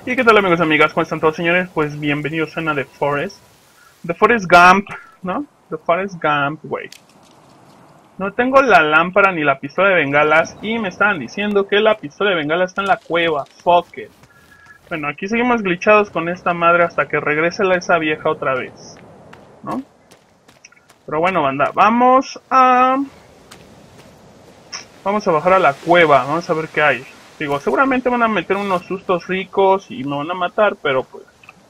¿Y qué tal, amigos y amigas? ¿Cómo están todos, señores? Pues bienvenidos a The Forest. The Forest Gump, ¿no? The Forest Gump, güey. No tengo la lámpara ni la pistola de bengalas y me estaban diciendo que la pistola de bengalas está en la cueva. Fuck it. Bueno, aquí seguimos glitchados con esta madre hasta que regrese esa vieja otra vez, ¿no? Pero bueno, banda, Vamos a bajar a la cueva, vamos a ver qué hay. Digo, seguramente van a meter unos sustos ricos y me van a matar, pero pues...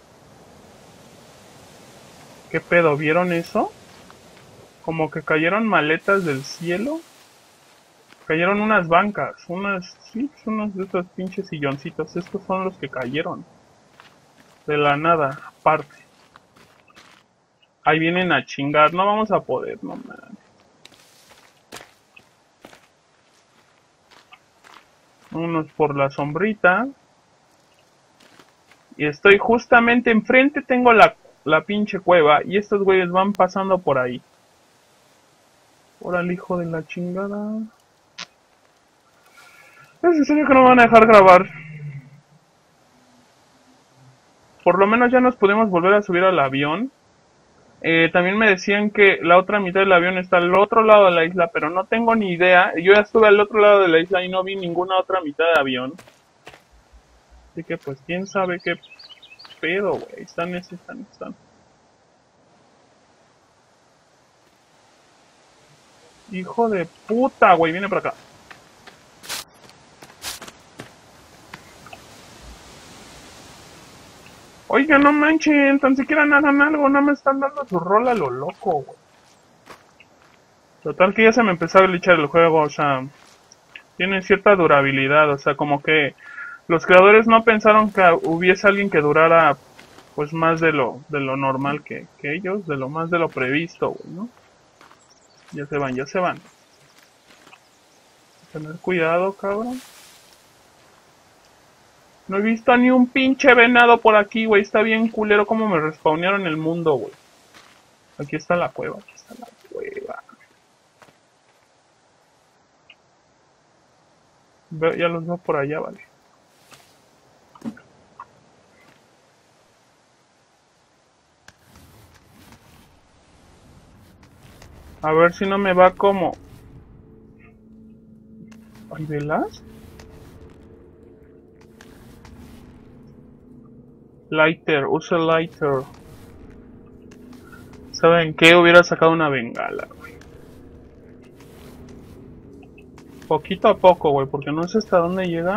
¿Qué pedo? ¿Vieron eso? Como que cayeron maletas del cielo. Cayeron unas bancas, sí, unos de esos pinches silloncitos. Estos son los que cayeron. De la nada, aparte. Ahí vienen a chingar, no vamos a poder, no man. Unos por la sombrita. Y estoy justamente enfrente, tengo la pinche cueva. Y estos güeyes van pasando por ahí. Órale, hijo de la chingada. Es en serio que no me van a dejar grabar. Por lo menos ya nos podemos volver a subir al avión. También me decían que la otra mitad del avión está al otro lado de la isla, pero no tengo ni idea. Yo ya estuve al otro lado de la isla y no vi ninguna otra mitad de avión. Así que pues quién sabe qué pedo, güey. Están. Hijo de puta, güey, viene para acá. Oiga, no manchen, tan siquiera hagan algo, no me están dando su rol a lo loco, güey. Total que ya se me empezó a glitchar el juego, o sea, tiene cierta durabilidad, o sea, como que los creadores no pensaron que hubiese alguien que durara pues más de lo normal que ellos, de lo más de lo previsto, güey, ¿no? Ya se van, ya se van. Tener cuidado, cabrón. No he visto ni un pinche venado por aquí, güey. Está bien culero como me respawnearon el mundo, güey. Aquí está la cueva, aquí está la cueva. Ya los veo por allá, vale. A ver si no me va como... ¿Ay, velas? Lighter, usa lighter. ¿Saben qué? Hubiera sacado una bengala, güey. Poquito a poco, güey, porque no sé hasta dónde llega.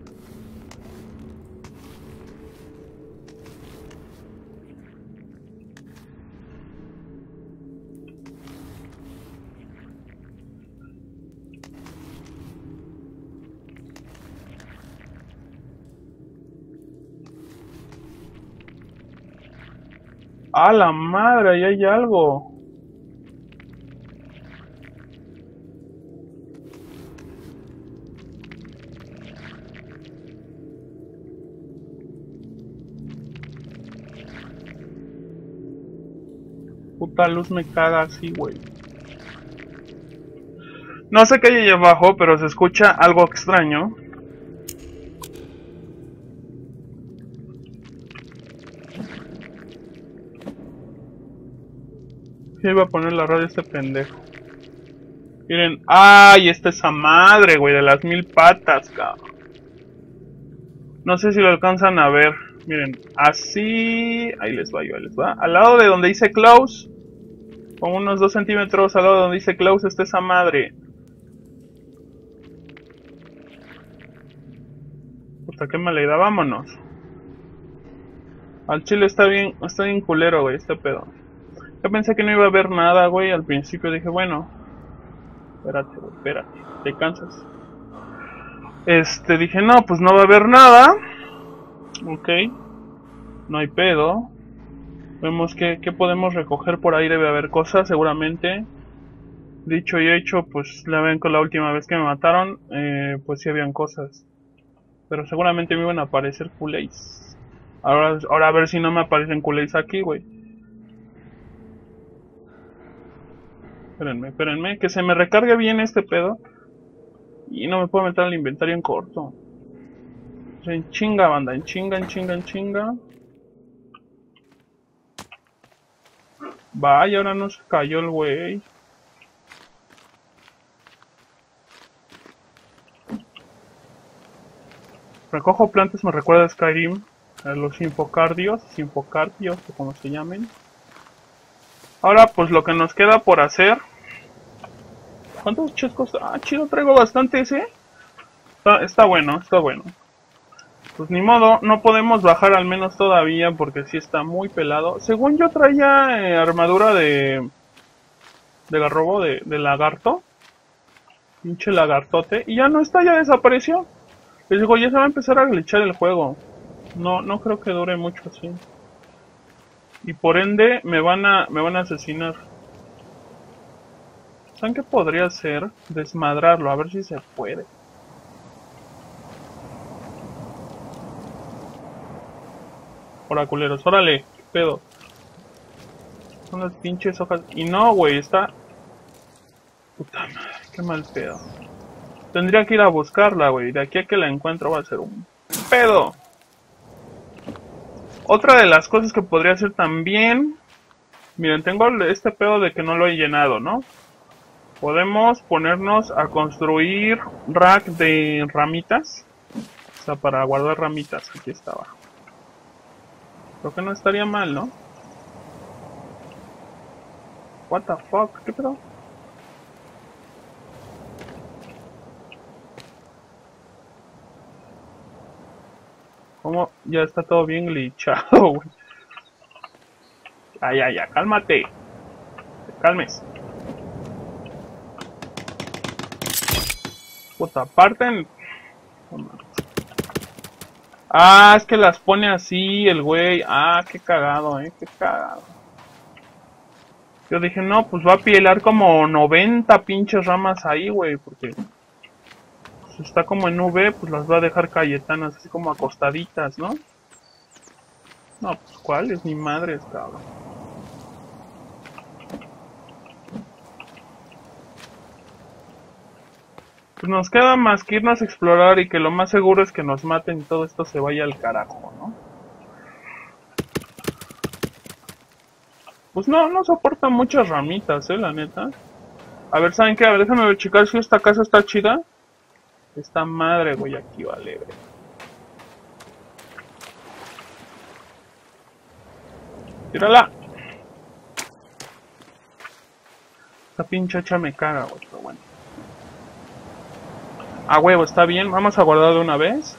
¡A la madre! Ahí hay algo. Puta luz me caga así, güey. No sé qué hay allá abajo, pero se escucha algo extraño. Sí, iba a poner la radio a este pendejo. Miren, ¡ay! Esta esa madre, güey, de las 1000 patas, cabrón. No sé si lo alcanzan a ver. Miren, así... Ahí les va, ahí les va. Al lado de donde dice close, con unos 2 centímetros al lado de donde dice close, está esa madre. Puta, qué mala idea, vámonos. Al chile está bien culero, güey, este pedo. Yo pensé que no iba a haber nada, güey. Al principio dije, bueno, espérate, güey, espérate, te cansas. Dije, no, pues no va a haber nada. Ok, no hay pedo. Vemos que podemos recoger por ahí, debe haber cosas, seguramente. Dicho y hecho, pues la ven con la última vez que me mataron, pues sí habían cosas. Pero seguramente me iban a aparecer culés. Ahora a ver si no me aparecen culés aquí, güey. Espérenme, que se me recargue bien este pedo. Y no me puedo meter al inventario en corto. En chinga, banda, en chinga, en chinga, en chinga. Vaya, ahora no se cayó el güey. Recojo plantas, me recuerda a Skyrim. A los infocardios, o como se llamen. Ahora, pues lo que nos queda por hacer. ¿Cuántos chescos? Ah, chido, traigo bastantes, Está bueno, está bueno. Pues ni modo, no podemos bajar al menos todavía porque sí está muy pelado. Según yo traía armadura de garrobo, de lagarto. Pinche lagartote. Y ya no está, ya desapareció. Les digo, ya se va a empezar a glitchar el juego. No creo que dure mucho así. Y por ende me van a asesinar. ¿Saben qué podría hacer? Desmadrarlo, a ver si se puede. Hola, culeros, órale, qué pedo. Son las pinches hojas. Y no, güey, está... Puta madre, qué mal pedo. Tendría que ir a buscarla, güey. De aquí a que la encuentro va a ser un pedo. Otra de las cosas que podría hacer también... Miren, tengo este pedo de que no lo he llenado, ¿no? Podemos ponernos a construir rack de ramitas. O sea, para guardar ramitas. Aquí está abajo. Creo que no estaría mal, ¿no? What the fuck, ¿qué pedo? ¿Cómo? Ya está todo bien glitchado, güey. Ya, cálmate. Te calmes. Puta, parten. Ah, es que las pone así el güey. Ah, qué cagado, qué cagado. Yo dije, no, pues va a pilar como 90 pinches ramas ahí, güey, porque si está como en V, pues las va a dejar cayetanas, así como acostaditas, ¿no? No, pues ¿cuál? Es mi madre, cabrón. Pues nos queda más que irnos a explorar y que lo más seguro es que nos maten y todo esto se vaya al carajo, ¿no? Pues no soporta muchas ramitas, la neta. A ver, ¿saben qué? A ver, déjame ver, checar si esta casa está chida. Esta madre, güey, aquí vale, güey. Tírala. Esta pinche hacha me caga, güey, pero bueno. Ah, huevo, está bien. Vamos a guardar de una vez.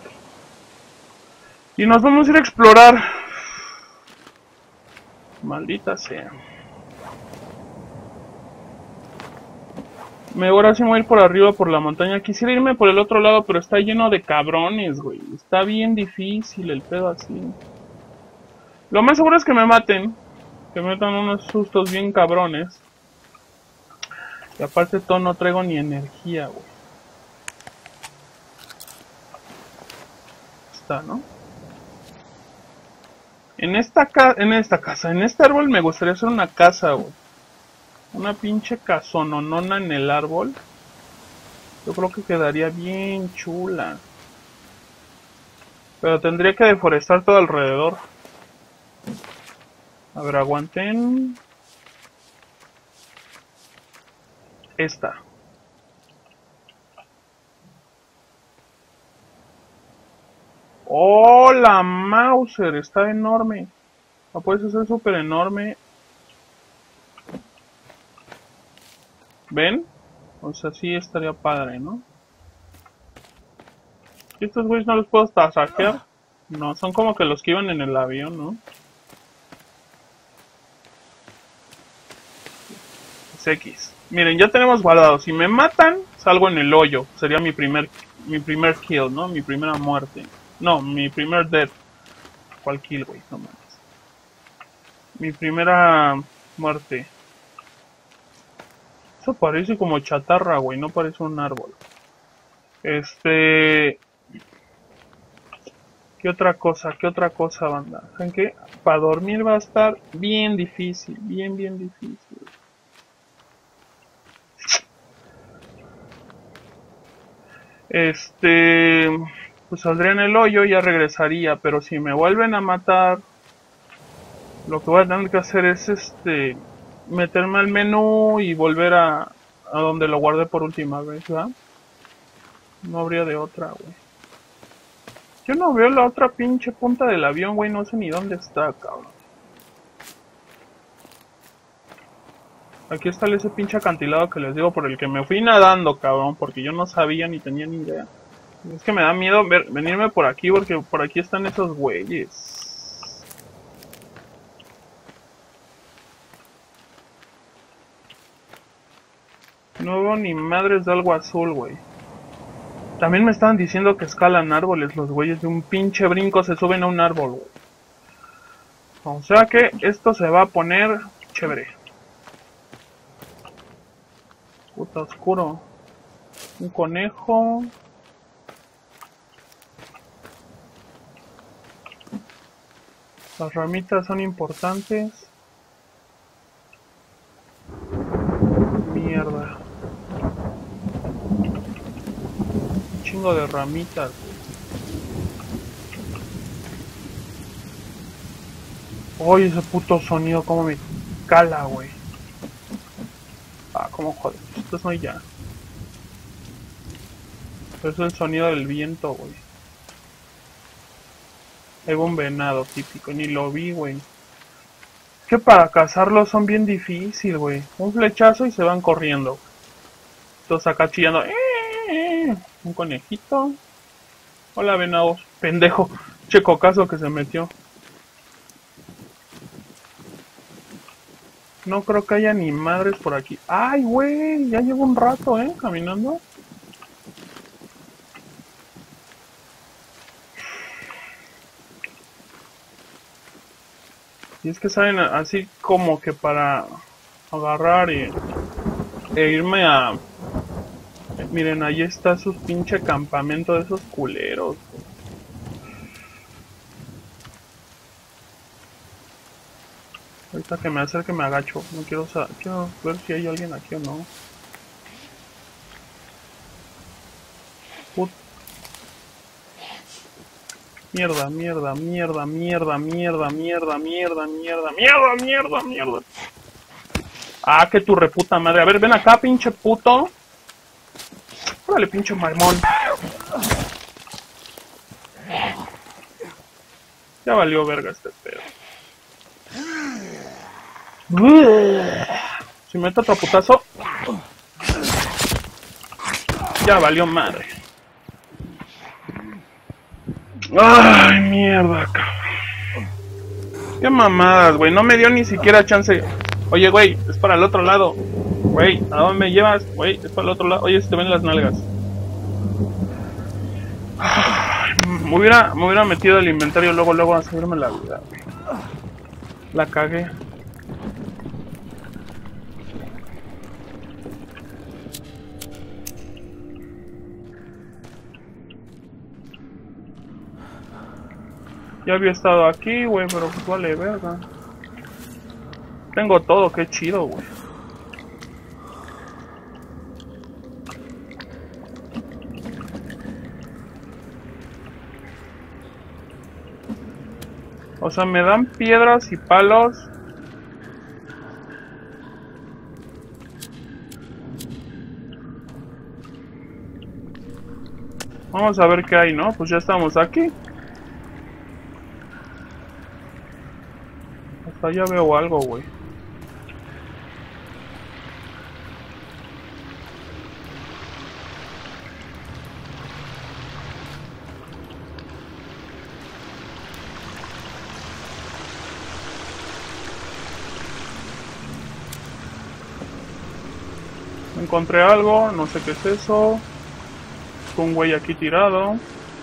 Y nos vamos a ir a explorar. Maldita sea. Ahora sí me voy a ir por arriba, por la montaña. Quisiera irme por el otro lado, pero está lleno de cabrones, güey. Está bien difícil el pedo así. Lo más seguro es que me maten. Que me metan unos sustos bien cabrones. Y aparte de todo no traigo ni energía, güey. Está, ¿no? En esta casa, en este árbol me gustaría hacer una casa, güey. Una pinche casononona en el árbol. Yo creo que quedaría bien chula. Pero tendría que deforestar todo alrededor. A ver, aguanten. Esta. ¡Oh, la Mauser! Está enorme. La puedes hacer súper enorme. ¿Ven? O sea, sí estaría padre, ¿no? ¿Y estos güeyes no los puedo hasta saquear? No, son como que los que iban en el avión, ¿no? Es X. Miren, ya tenemos guardado. Si me matan, salgo en el hoyo. Sería mi primer kill, ¿no? Mi primera muerte. No, mi primer death. ¿Cuál kill, güey? No mames. Mi primera muerte. Eso parece como chatarra, güey. No parece un árbol. ¿Qué otra cosa? ¿Qué otra cosa, banda? ¿Saben qué? Para dormir va a estar bien difícil. Bien difícil. pues saldría en el hoyo y ya regresaría. Pero si me vuelven a matar, lo que voy a tener que hacer es meterme al menú y volver a donde lo guardé por última vez, ¿verdad? No habría de otra, güey. Yo no veo la otra pinche punta del avión, güey. No sé ni dónde está, cabrón. Aquí está ese pinche acantilado que les digo por el que me fui nadando, cabrón. Porque yo no sabía ni tenía ni idea. Es que me da miedo venirme por aquí porque por aquí están esos güeyes. No veo ni madres de algo azul, güey. También me estaban diciendo que escalan árboles los güeyes. De un pinche brinco se suben a un árbol, güey. O sea que esto se va a poner chévere. Puta oscuro. Un conejo. Las ramitas son importantes. Mierda. Un chingo de ramitas. Oye, ese puto sonido como me cala, güey. Ah, como joder. Esto no hay ya. Pero es el sonido del viento, güey. Hay un venado típico, ni lo vi, güey. Es que para cazarlos son bien difícil, güey. Un flechazo y se van corriendo. Todos acá chillando. Un conejito. Hola, venados. Pendejo. Che cocazo que se metió. No creo que haya ni madres por aquí. Ay, güey. Ya llevo un rato, caminando. Y es que saben así como que para agarrar e irme a... Miren, ahí está su pinche campamento de esos culeros. Ahorita que me acerque me agacho. No quiero ver si hay alguien aquí o no. Mierda, mierda, mierda, mierda, mierda, mierda, mierda, mierda, mierda, mierda, mierda. Ah, que tu reputa madre. A ver, ven acá, pinche puto. Órale, pinche marmón. Ya valió verga este pedo. Si me meto otro putazo. Ya valió madre. Ay, mierda, cabrón. Qué mamadas, güey. No me dio ni siquiera chance. Oye, güey, es para el otro lado. Güey, ¿a dónde me llevas? Güey, es para el otro lado. Oye, se te ven las nalgas. Ay, me hubiera metido el inventario luego a subirme la vida, güey. La cagué. Ya había estado aquí, güey, pero pues vale verga. Tengo todo, qué chido, güey. O sea, me dan piedras y palos. Vamos a ver qué hay, ¿no? Pues ya estamos aquí. Hasta allá veo algo, güey. Encontré algo, no sé qué es eso. Un güey aquí tirado.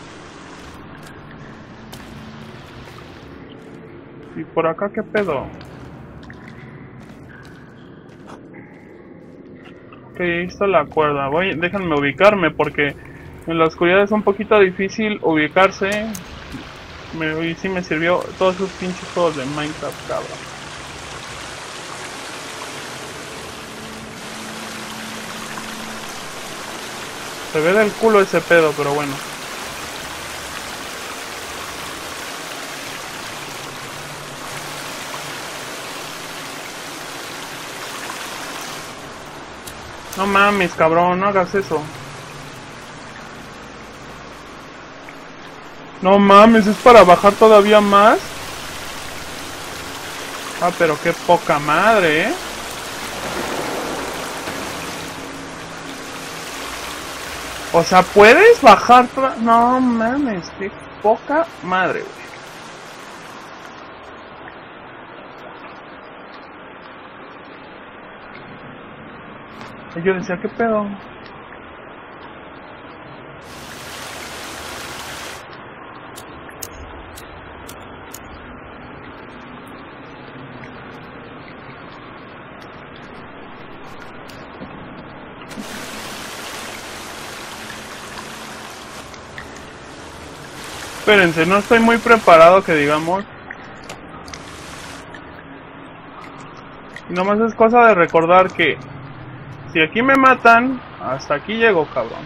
¿Y por acá qué pedo? Ok, ahí está la cuerda. Déjenme ubicarme porque en la oscuridad es un poquito difícil ubicarse. Y sí me sirvió todos esos pinches juegos de Minecraft, cabrón. Se ve del culo ese pedo, pero bueno. No mames, cabrón, no hagas eso. No mames, es para bajar todavía más. Ah, pero qué poca madre, ¿eh? O sea, ¿puedes bajar toda...? No mames, qué poca madre, güey. Y yo decía, ¿qué pedo? Espérense, no estoy muy preparado que digamos. Y nomás es cosa de recordar que si aquí me matan, hasta aquí llego, cabrón.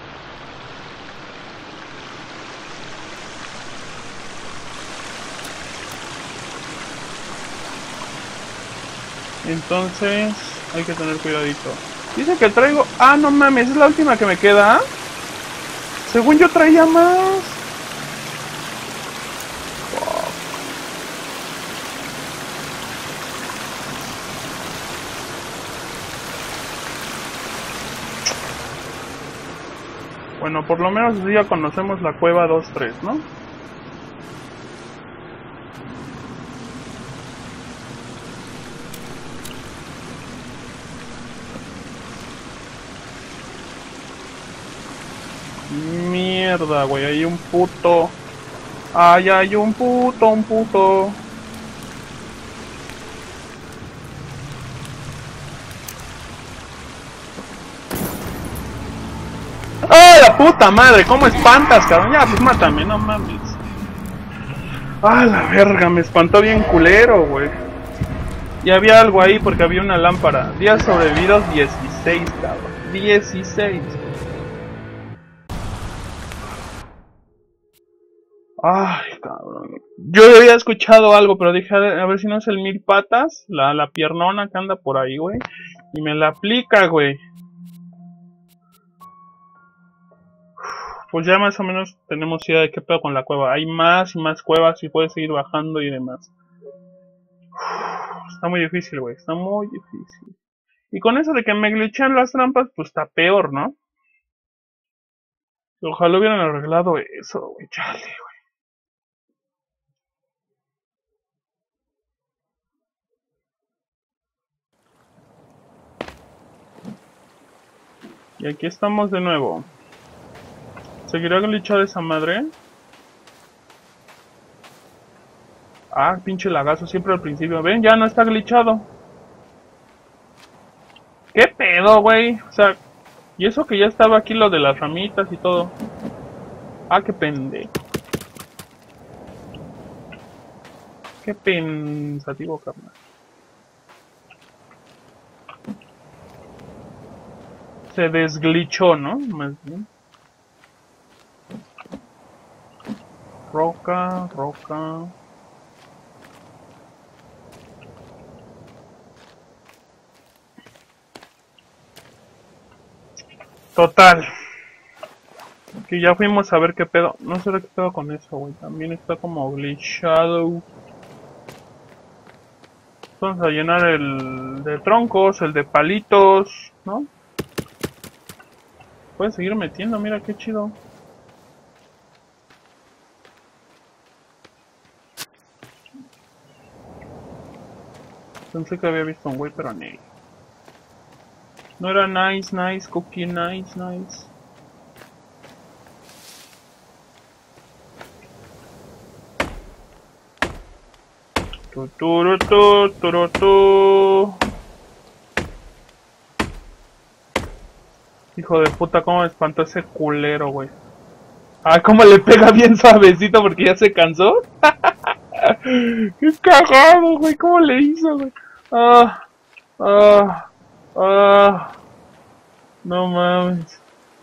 Entonces hay que tener cuidadito. Dice que traigo... Ah, no mames, es la última que me queda. Según yo traía más. Bueno, por lo menos así ya conocemos la cueva 2-3, ¿no? Mierda, güey, hay un puto. Ay, hay un puto. ¡Ay, la puta madre! ¿Cómo espantas, cabrón? Ya, pues mátame, no mames. ¡Ah, la verga! Me espantó bien culero, güey. Y había algo ahí porque había una lámpara. Días sobrevividos 16, cabrón. 16. Ay, cabrón. Yo había escuchado algo, pero dije, a ver si no es el mil patas, la piernona que anda por ahí, güey. Y me la aplica, güey. Pues ya más o menos tenemos idea de qué pedo con la cueva. Hay más y más cuevas y puedes seguir bajando y demás. Está muy difícil, güey. Está muy difícil. Y con eso de que me glitchan las trampas, pues está peor, ¿no? Ojalá hubieran arreglado eso, güey. Chale, güey. Y aquí estamos de nuevo. ¿Seguirá glitchada esa madre? Ah, pinche lagazo, siempre al principio. Ven, ya no está glitchado. ¿Qué pedo, güey? O sea, y eso que ya estaba aquí lo de las ramitas y todo. Ah, qué pendejo. Qué pensativo, carnal. Se desglitchó, ¿no? Más bien. Roca. Total. Que ya fuimos a ver qué pedo. No sé qué pedo con eso, güey. También está como glitchado. Vamos a llenar el de troncos, el de palitos, ¿no? Puedes seguir metiendo, mira qué chido. Pensé que había visto un güey, pero no. No era nice, cookie, nice. Hijo de puta, cómo me espantó ese culero, güey. Ah, cómo le pega bien suavecito porque ya se cansó. Qué cagado, güey, cómo le hizo, güey. Ah. No mames.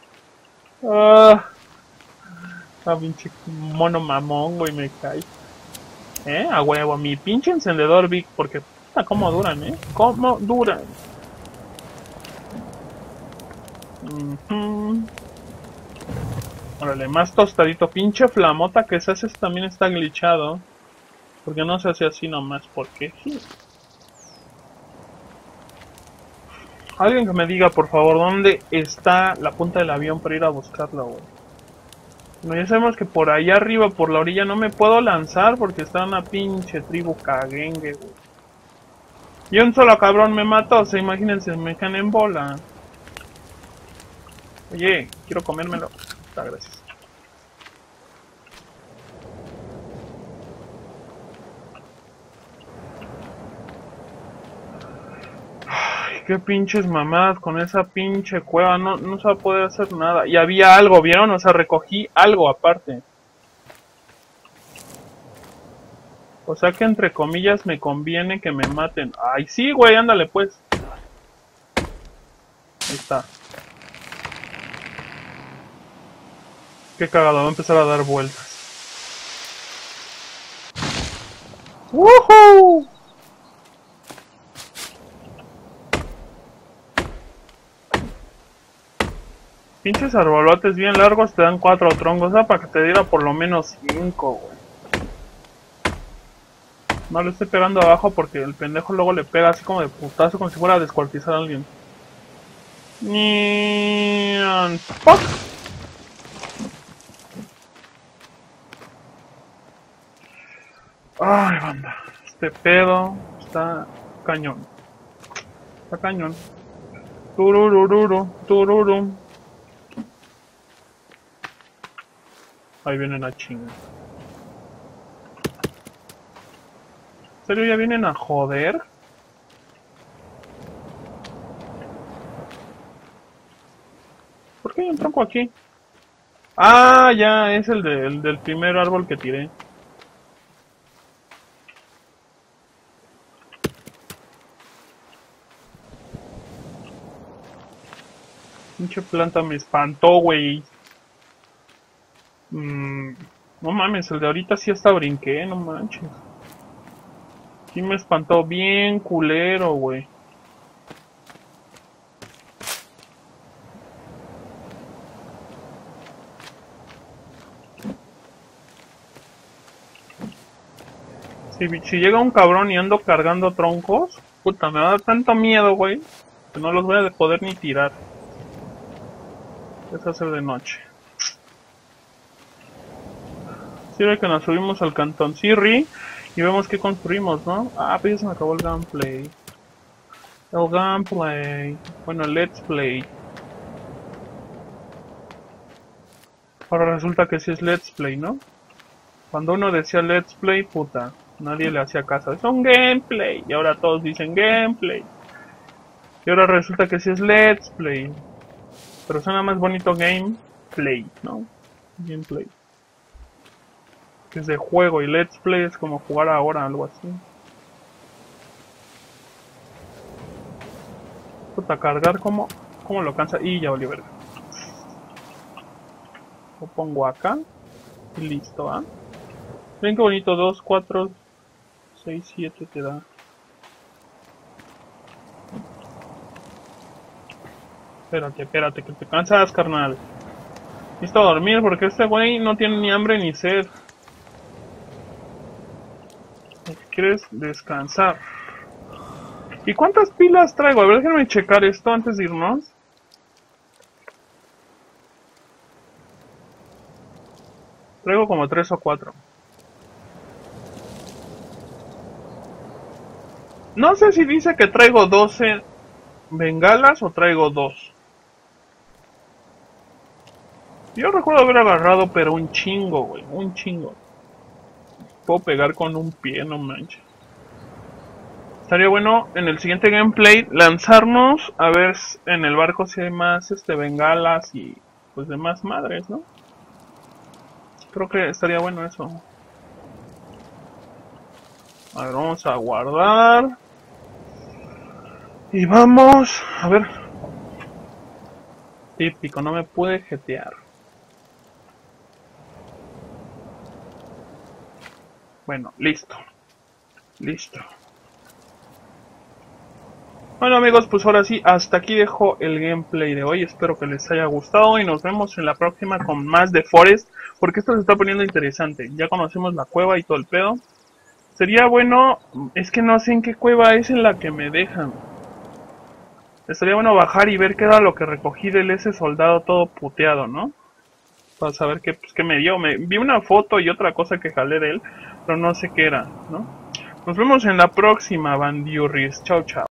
Pinche mono mamón, güey, me cae. A huevo, mi pinche encendedor Vic, porque puta, cómo duran, cómo duran. Órale, más tostadito. Pinche flamota que se hace también está glitchado. Porque no se hace así nomás, porque sí. Alguien que me diga, por favor, ¿dónde está la punta del avión para ir a buscarla, güey? No, ya sabemos que por allá arriba, por la orilla, no me puedo lanzar porque está una pinche tribu caguengue, güey. Y un solo cabrón me mató, o sea, imagínense, me caen en bola. Oye, quiero comérmelo. Está, gracias. Ay, qué pinches mamadas con esa pinche cueva, no se va a poder hacer nada. Y había algo, ¿vieron? O sea, recogí algo aparte. O sea que entre comillas me conviene que me maten. Ay, sí, güey, ándale pues. Ahí está. Qué cagado, va a empezar a dar vueltas. ¡Woohoo! Pinches arbolotes bien largos te dan 4 troncos, ¿sabes? Para que te diera por lo menos 5, güey. No le estoy pegando abajo porque el pendejo luego le pega así como de putazo, como si fuera a descuartizar a alguien. ¡Fuck! Ay, banda. Este pedo está cañón. Está cañón. Tururururu, tururu. Ahí vienen a chingar. ¿En serio ya vienen a joder? ¿Por qué hay un tronco aquí? Ah, ya, es el del primer árbol que tiré. Pinche planta me espantó, güey. No mames, el de ahorita sí hasta brinqué, no manches. Sí me espantó bien culero, güey. Si llega un cabrón y ando cargando troncos, puta, me va a dar tanto miedo, güey, que no los voy a poder ni tirar. Es hacer de noche. Sirve que nos subimos al Cantón Sirri y vemos qué construimos, ¿no? Ah, pues ya se me acabó el gameplay. El gameplay. Bueno, el let's play. Ahora resulta que sí es let's play, ¿no? Cuando uno decía let's play, puta, nadie le hacía caso. Es un gameplay. Y ahora todos dicen gameplay. Y ahora resulta que sí es let's play. Pero suena más bonito gameplay, ¿no? Gameplay. Que es de juego y let's play es como jugar ahora, algo así. Puta, cargar como lo cansa. Y ya valió verga. Lo pongo acá. Y listo, ¿ah? Ven qué bonito, 2, 4, 6, 7 te da. Espérate, que te cansas, carnal. Necesito dormir porque este güey no tiene ni hambre ni sed. Lo que quieres descansar. ¿Y cuántas pilas traigo? A ver, déjenme checar esto antes de irnos. Traigo como 3 o 4. No sé si dice que traigo 12 bengalas o traigo 2. Yo recuerdo haber agarrado, pero un chingo, güey. Un chingo. Puedo pegar con un pie, no manches. Estaría bueno en el siguiente gameplay lanzarnos a ver en el barco si hay más bengalas y pues demás madres, ¿no? Creo que estaría bueno eso. A ver, vamos a guardar. Y vamos, a ver. Típico, no me pude jetear. Bueno, listo. Listo. Bueno amigos, pues ahora sí, hasta aquí dejo el gameplay de hoy. Espero que les haya gustado y nos vemos en la próxima con más de Forest, porque esto se está poniendo interesante. Ya conocemos la cueva y todo el pedo. Sería bueno, es que no sé en qué cueva es en la que me dejan. Estaría bueno bajar y ver qué era lo que recogí de ese soldado todo puteado, ¿no? Para saber qué, pues, qué me dio. Me vi una foto y otra cosa que jalé de él, pero no sé qué era, ¿no? Nos vemos en la próxima, bandiurris. Chao, chao.